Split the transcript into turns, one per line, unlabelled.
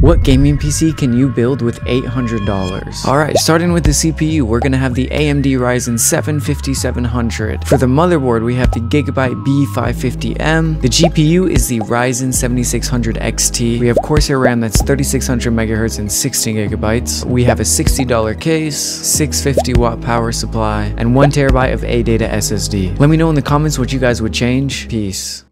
What gaming PC can you build with $800? Alright, starting with the CPU, we're gonna have the AMD Ryzen 7 5700. For the motherboard, we have the Gigabyte B550M. The GPU is the Ryzen 7600 XT. We have Corsair RAM that's 3600 MHz and 16 GB. We have a $60 case, 650 watt power supply, and 1 TB of ADATA SSD. Let me know in the comments what you guys would change. Peace.